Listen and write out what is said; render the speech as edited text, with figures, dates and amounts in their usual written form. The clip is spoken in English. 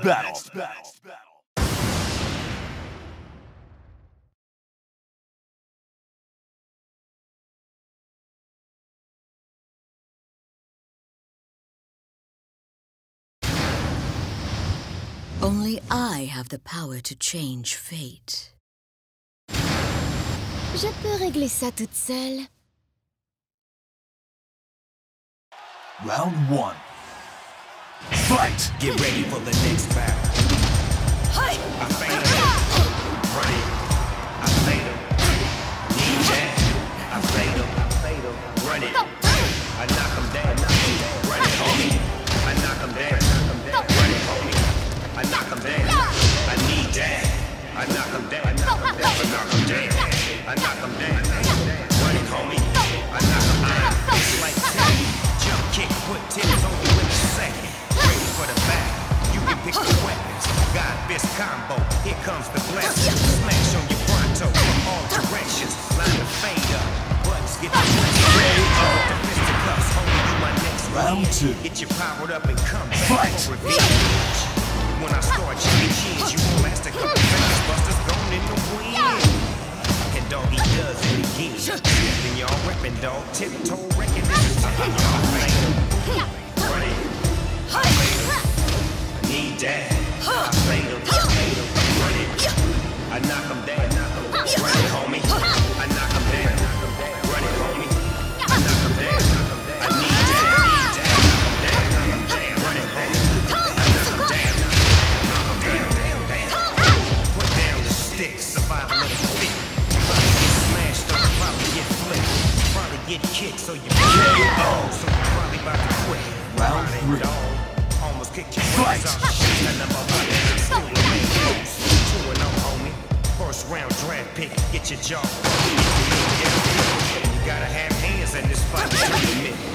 battle. Only I have the power to change fate. Je peux régler ça toute seule. Round 1. Fight! Get ready for the next battle. Hi! I fade him. Run it. I fade him. Knee jab. I fade him. Run it. I knock him down. Run it, homie. I knock him down. Run it, homie. I knock him down. I knee jab. I knock him down. I knock him down. I knock him down. Run it, homie. I knock him down. It's like Teddy. Jump kick, put tips on you in a second. Ready for the back. You can pick the weapons. God fist combo. Here comes the blessing. Smash on your pronto from all directions. Line the fade up. Buttons get the the fisticuffs. Homie, you my next Round 2. Get you powered up and come back for revenge. When I start checking kids, you won't last a couple seconds. Busters gone in the wind. And doggy does it again. Then y'all reppin', dog. Tiptoe wrecking. This is time y'all fade him. Run it. I fade him. I need that. I fade him. Run it. I knock him down. Run it, homie. I knock him down. Run it, homie. I knock him down. I need that. Run it, homie. I knock him down. Put down the sticks. Survival of the fit. Probably get smashed or probably get flipped. Probably get kicked so you so you probably about to quit. Round 3. Almost kicked your Fight! brains off. Nothing about that. Still remain close. 2-0, homie. First round draft pick. Get your jaw. You gotta have hands in this fight.